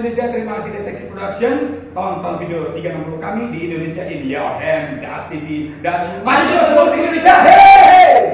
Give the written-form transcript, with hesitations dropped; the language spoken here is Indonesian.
Indonesia, terima kasih Deteksi Production. Tonton video 360 kami di Indonesia in Your Hand, TV dan maju terus Indonesia. Hehehe.